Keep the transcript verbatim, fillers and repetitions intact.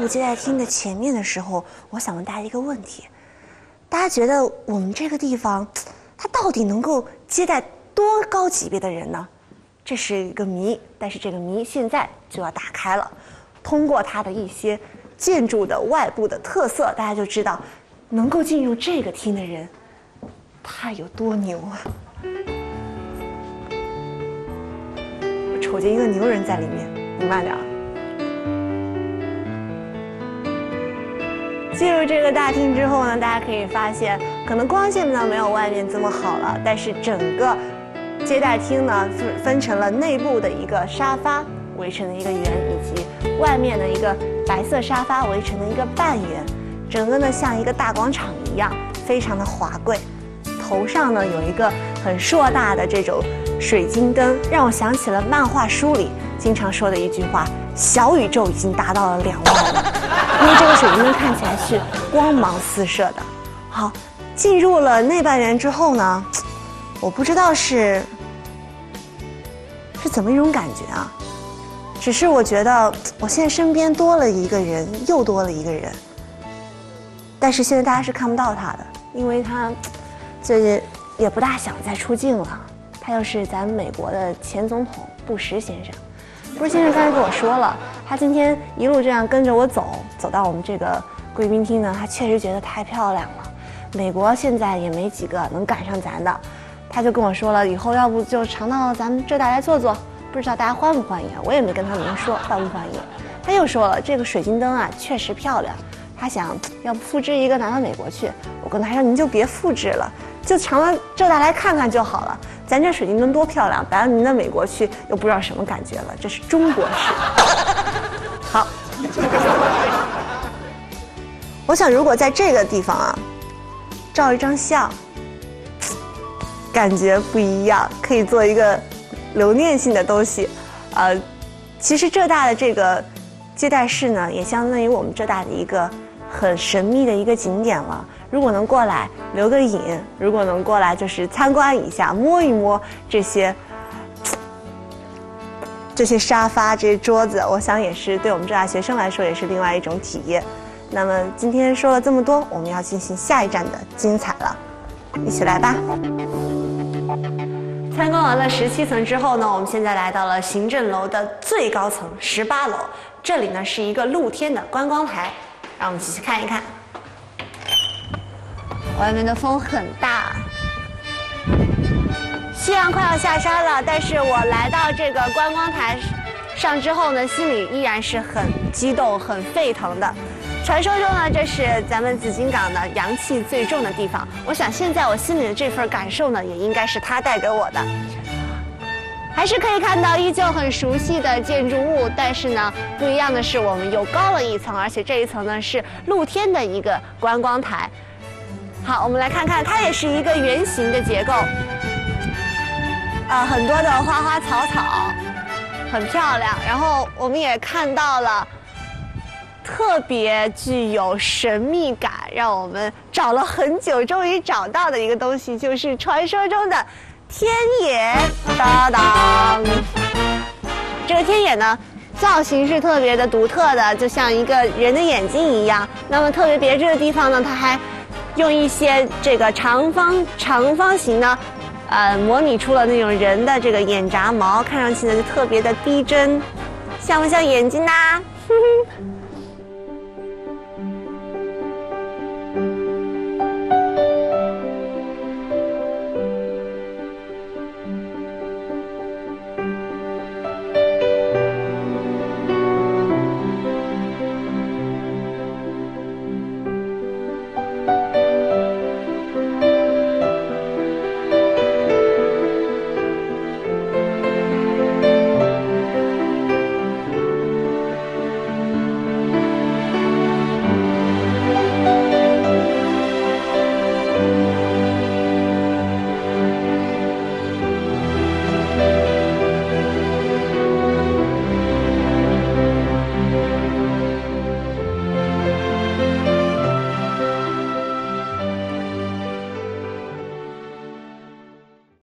部接待厅的前面的时候，我想问大家一个问题：大家觉得我们这个地方，它到底能够接待多高级别的人呢？这是一个谜，但是这个谜现在就要打开了。通过它的一些建筑的外部的特色，大家就知道，能够进入这个厅的人，他有多牛啊！我瞅见一个牛人在里面，你慢点啊。进入这个大厅之后呢，大家可以发现，可能光线呢没有外面这么好了，但是整个接待厅呢分分成了内部的一个沙发围成的一个圆，以及外面的一个白色沙发围成的一个半圆，整个呢像一个大广场一样，非常的华贵。头上呢有一个很硕大的这种水晶灯，让我想起了漫画书里经常说的一句话：小宇宙已经达到了两万了。因为这个水晶灯看起来是光芒四射的。好，进入了内半圆之后呢，我不知道是是怎么一种感觉啊。只是我觉得我现在身边多了一个人，又多了一个人。但是现在大家是看不到他的，因为他最近也不大想再出镜了。他就是咱们美国的前总统布什先生。布什先生刚才跟我说了，他今天一路这样跟着我走，走到我们这个贵宾厅呢，他确实觉得太漂亮了。美国现在也没几个能赶上咱的，他就跟我说了，以后要不就常到咱们浙大来坐坐。不知道大家欢不欢迎？我也没跟他明说欢不欢迎。他又说了，这个水晶灯啊确实漂亮，他想要不复制一个拿到美国去。我跟他说，您就别复制了，就常到浙大来看看就好了。咱这水晶灯多漂亮，摆到您的美国去又不知道什么感觉了，这是中国式。好，我想如果在这个地方啊，照一张相，感觉不一样，可以做一个留念性的东西。呃，其实浙大的这个接待室呢，也相当于我们浙大的一个很神秘的一个景点了。如果能过来留个影，如果能过来就是参观一下，摸一摸这些这些沙发、这些桌子，我想也是对我们浙大学生来说也是另外一种体验。那么今天说了这么多，我们要进行下一站的精彩了，一起来吧。参观完了十七层之后呢，我们现在来到了行政楼的最高层十八楼，这里呢是一个露天的观光台，让我们一起看一看。外面的风很大，夕阳快要下山了，但是我来到这个观光台上之后呢，心里依然是很激动、很沸腾的。传说中呢，这是咱们紫金港的阳气最重的地方。我想现在我心里的这份感受呢，也应该是他带给我的。还是可以看到依旧很熟悉的建筑物，但是呢，不一样的是我们又高了一层，而且这一层呢是露天的一个观光台。好，我们来看看，它也是一个圆形的结构，呃，很多的花花草草，很漂亮。然后我们也看到了特别具有神秘感，让我们找了很久，终于找到的一个东西，就是传说中的天眼。当当，这个天眼呢，造型是特别的独特的，就像一个人的眼睛一样。那么特别别致的地方呢，它还用一些这个长方长方形呢，呃，模拟出了那种人的这个眼睫毛，看上去呢就特别的逼真，像不像眼睛呢？哼哼。